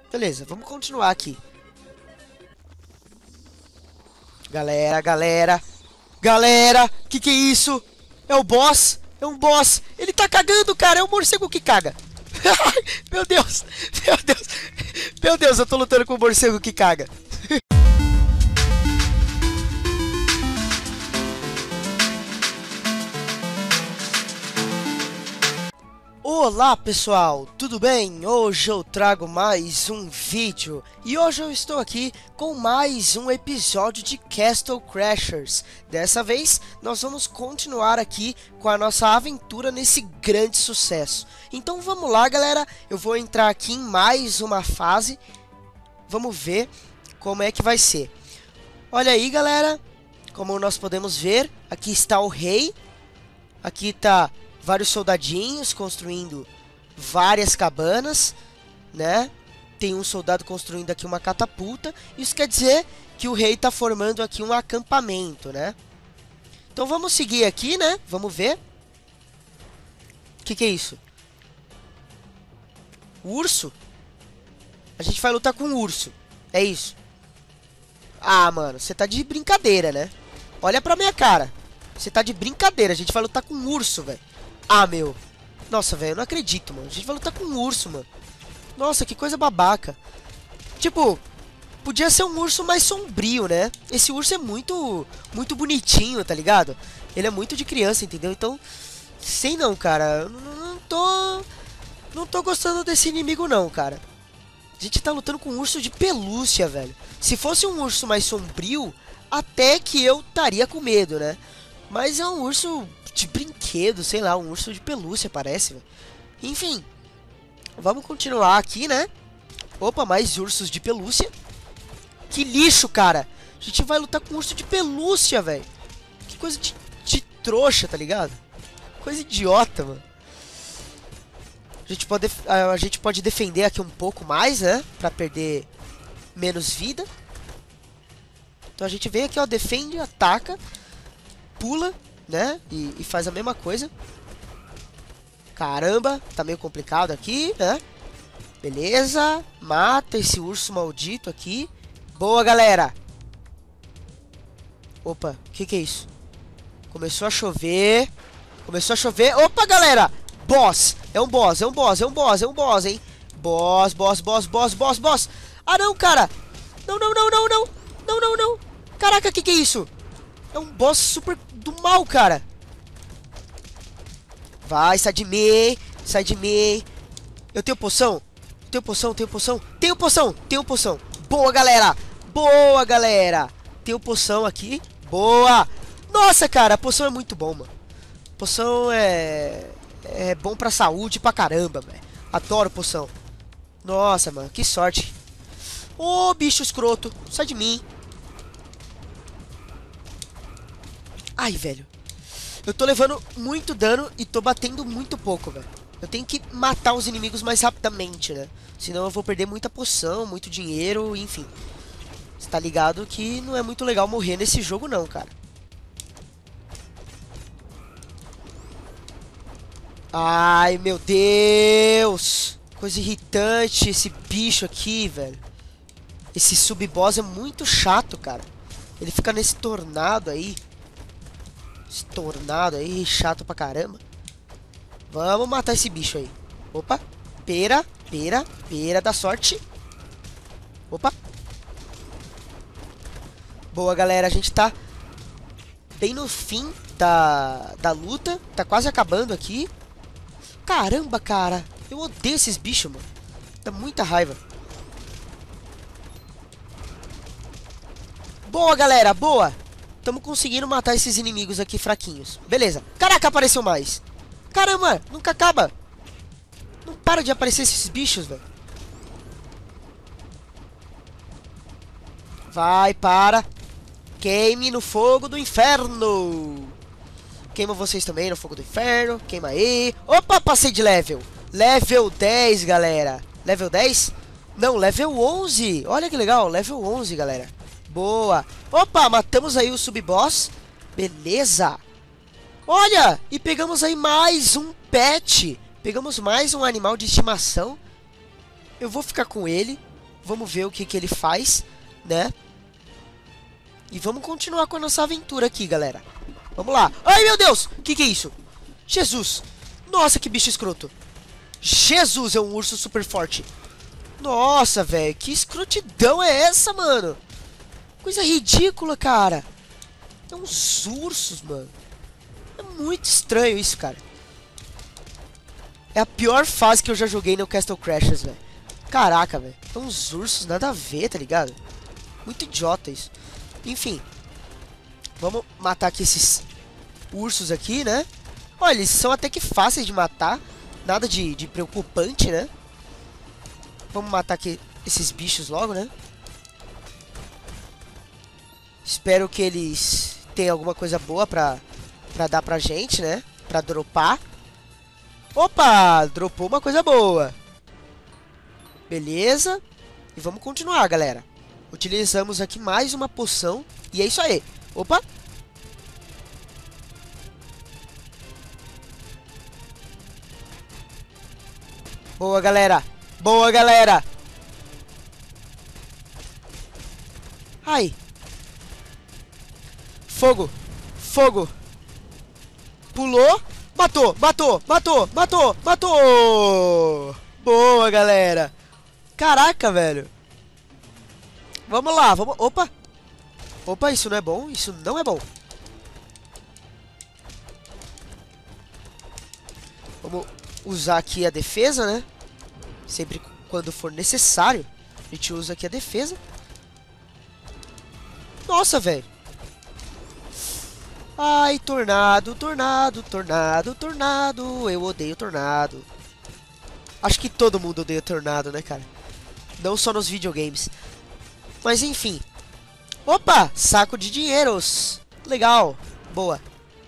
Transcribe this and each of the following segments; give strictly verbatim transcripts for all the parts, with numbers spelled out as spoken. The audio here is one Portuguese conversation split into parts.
Beleza, vamos continuar aqui. Galera, galera. Galera, que que é isso? É o boss? É um boss. Ele tá cagando, cara. É um morcego que caga. Meu Deus. Meu Deus. Meu Deus, eu tô lutando com um morcego que caga. Olá pessoal, tudo bem? Hoje eu trago mais um vídeo e hoje eu estou aqui com mais um episódio de Castle Crashers. Dessa vez nós vamos continuar aqui com a nossa aventura nesse grande sucesso. Então vamos lá galera, eu vou entrar aqui em mais uma fase, vamos ver como é que vai ser. Olha aí galera, como nós podemos ver, aqui está o rei, aqui está vários soldadinhos construindo várias cabanas, né? Tem um soldado construindo aqui uma catapulta. Isso quer dizer que o rei está formando aqui um acampamento, né? Então vamos seguir aqui, né? Vamos ver. O que que é isso? O urso? A gente vai lutar com o urso. É isso. Ah, mano, você tá de brincadeira, né? Olha pra minha cara. Você tá de brincadeira. A gente vai lutar com um urso, velho. Ah, meu. Nossa, velho, eu não acredito, mano. A gente vai lutar com um urso, mano. Nossa, que coisa babaca. Tipo, podia ser um urso mais sombrio, né? Esse urso é muito, muito bonitinho, tá ligado? Ele é muito de criança, entendeu? Então, sei não, cara. Eu não, não tô... Não tô gostando desse inimigo, não, cara. A gente tá lutando com um urso de pelúcia, velho. Se fosse um urso mais sombrio, até que eu estaria com medo, né? Mas é um urso de brinquedo, sei lá, um urso de pelúcia parece, véio. Enfim, vamos continuar aqui, né? Opa, mais ursos de pelúcia. Que lixo, cara. A gente vai lutar com um urso de pelúcia, velho. Que coisa de, de trouxa, tá ligado? Coisa idiota, mano. A gente, pode, a, a gente pode defender aqui um pouco mais, né? Pra perder menos vida. Então a gente vem aqui, ó, defende, ataca, pula, né? E, e faz a mesma coisa. Caramba, tá meio complicado aqui, né? Beleza, mata esse urso maldito aqui. Boa, galera. Opa, o que que é isso? Começou a chover. Começou a chover. Opa, galera. Boss, é um boss, é um boss, é um boss, é um boss, hein? Boss, boss, boss, boss, boss, boss. Ah, não, cara. Não, não, não, não, não. Não, não, não. Caraca, o que que é isso? É um boss super do mal, cara. Vai, sai de mim. Sai de mim. Eu tenho poção? Tenho poção, tenho poção. Tenho poção, tenho poção. Boa, galera. Boa, galera. Tenho poção aqui. Boa. Nossa, cara, a poção é muito bom, mano. Poção é... É bom pra saúde pra caramba, velho. Adoro poção. Nossa, mano, que sorte. Ô, bicho escroto. Sai de mim. Ai, velho. Eu tô levando muito dano e tô batendo muito pouco, velho. Eu tenho que matar os inimigos mais rapidamente, né? Senão eu vou perder muita poção, muito dinheiro, enfim. Você tá ligado que não é muito legal morrer nesse jogo não, cara. Ai, meu Deus. Coisa irritante esse bicho aqui, velho. Esse sub-boss é muito chato, cara. Ele fica nesse tornado aí. Esse tornado aí, chato pra caramba. Vamos matar esse bicho aí. Opa, pera, pera, pera da sorte. Opa. Boa, galera, a gente tá bem no fim da, da luta. Tá quase acabando aqui. Caramba, cara. Eu odeio esses bichos, mano. Dá muita raiva. Boa, galera, boa. Estamos conseguindo matar esses inimigos aqui fraquinhos. Beleza. Caraca, apareceu mais. Caramba, nunca acaba. Não para de aparecer esses bichos, velho. Vai, para. Queime no fogo do inferno. Queima vocês também no fogo do inferno. Queima aí. Opa, passei de level. Level dez, galera. Level dez? Não, level onze. Olha que legal, level onze, galera. Boa. Opa, matamos aí o sub-boss. Beleza. Olha, e pegamos aí mais um pet. Pegamos mais um animal de estimação. Eu vou ficar com ele. Vamos ver o que que ele faz, né? E vamos continuar com a nossa aventura aqui, galera. Vamos lá. Ai, meu Deus! O que que é isso? Jesus! Nossa, que bicho escroto. Jesus, é um urso super forte. Nossa, velho. Que escrotidão é essa, mano? Coisa ridícula, cara. É uns ursos, mano. É muito estranho isso, cara. É a pior fase que eu já joguei no Castle Crashers, velho. Caraca, velho. É uns ursos, nada a ver, tá ligado? Muito idiota isso. Enfim. Vamos matar aqui esses ursos aqui, né? Olha, eles são até que fáceis de matar. Nada de, de preocupante, né? Vamos matar aqui esses bichos logo, né? Espero que eles tenham alguma coisa boa pra, pra dar pra gente, né? Pra dropar. Opa! Dropou uma coisa boa. Beleza. E vamos continuar, galera. Utilizamos aqui mais uma poção. E é isso aí. Opa! Boa, galera. Boa, galera. Ai. Fogo. Fogo. Pulou. Matou, matou, matou, matou, matou. Boa, galera. Caraca, velho. Vamos lá, vamos... Opa. Opa, isso não é bom. Isso não é bom. Vamos usar aqui a defesa, né? Sempre quando for necessário, a gente usa aqui a defesa. Nossa, velho. Ai, tornado, tornado, tornado, tornado. Eu odeio tornado. Acho que todo mundo odeia tornado, né, cara? Não só nos videogames. Mas enfim. Opa, saco de dinheiros. Legal, boa.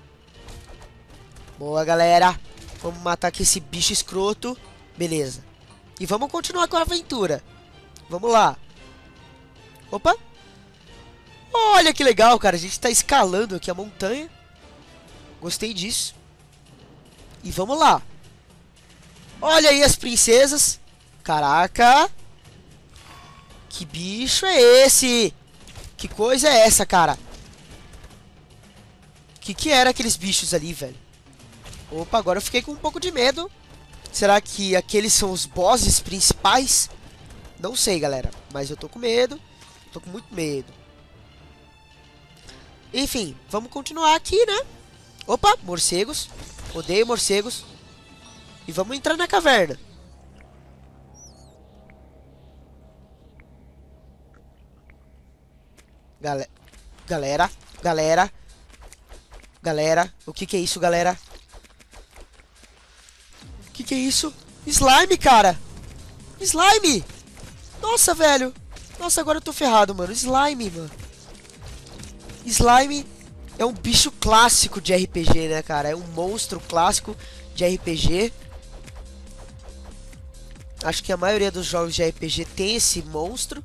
Boa, galera. Vamos matar aqui esse bicho escroto. Beleza. E vamos continuar com a aventura. Vamos lá. Opa. Olha que legal, cara. A gente tá escalando aqui a montanha. Gostei disso. E vamos lá. Olha aí as princesas. Caraca. Que bicho é esse? Que coisa é essa, cara? Que que era aqueles bichos ali, velho? Opa, agora eu fiquei com um pouco de medo. Será que aqueles são os bosses principais? Não sei, galera. Mas eu tô com medo. Tô com muito medo. Enfim, vamos continuar aqui, né? Opa, morcegos. Odeio morcegos. E vamos entrar na caverna. Gale... Galera, galera. Galera, o que que é isso, galera? O que que é isso? Slime, cara! Slime! Nossa, velho! Nossa, agora eu tô ferrado, mano. Slime, mano. Slime é um bicho clássico de R P G, né, cara? É um monstro clássico de R P G. Acho que a maioria dos jogos de R P G tem esse monstro.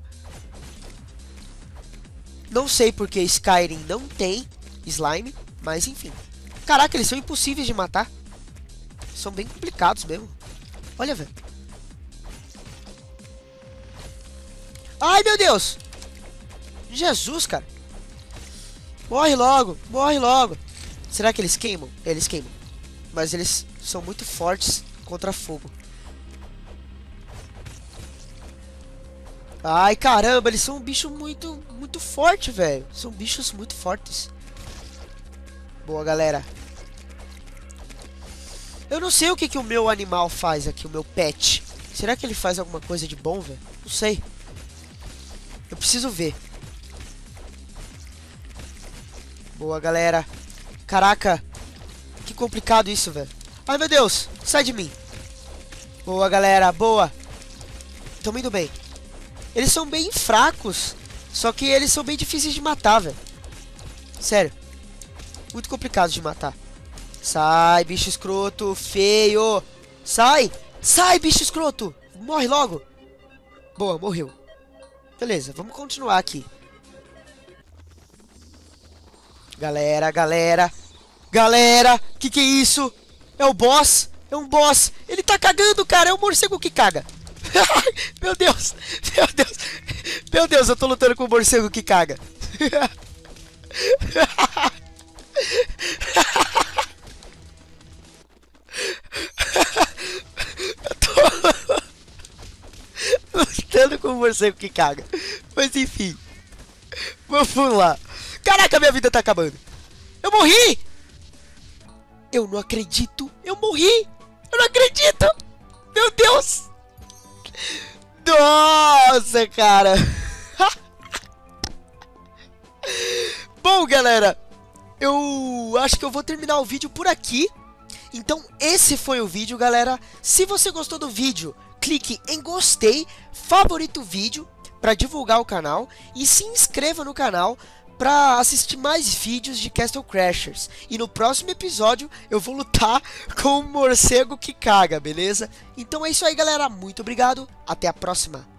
Não sei porque Skyrim não tem slime, mas enfim. Caraca, eles são impossíveis de matar. São bem complicados mesmo. Olha, velho. Ai, meu Deus! Jesus, cara. Morre logo, morre logo. Será que eles queimam? Eles queimam. Mas eles são muito fortes contra fogo. Ai, caramba, eles são um bicho muito, muito forte, velho. São bichos muito fortes. Boa, galera. Eu não sei o que, que o meu animal faz aqui, o meu pet. Será que ele faz alguma coisa de bom, velho? Não sei. Eu preciso ver. Boa, galera. Caraca. Que complicado isso, velho. Ai, meu Deus. Sai de mim. Boa, galera. Boa. Tamo indo bem. Eles são bem fracos. Só que eles são bem difíceis de matar, velho. Sério. Muito complicado de matar. Sai, bicho escroto. Feio. Sai. Sai, bicho escroto. Morre logo. Boa, morreu. Beleza, vamos continuar aqui. Galera, galera. Galera, que que é isso? É o boss? É um boss. Ele tá cagando, cara. É o morcego que caga. Meu Deus. Meu Deus. Meu Deus, eu tô lutando com o morcego que caga. Eu tô lutando com o morcego que caga. Mas enfim. Vamos lá. Caraca, minha vida tá acabando. Eu morri! Eu não acredito. Eu morri. Eu não acredito. Meu Deus. Nossa, cara. Bom, galera, eu acho que eu vou terminar o vídeo por aqui. Então esse foi o vídeo, galera. Se você gostou do vídeo, clique em gostei, favorito o vídeo para divulgar o canal e se inscreva no canal para assistir mais vídeos de Castle Crashers. E no próximo episódio eu vou lutar com o morcego que caga, beleza? Então é isso aí, galera. Muito obrigado. Até a próxima.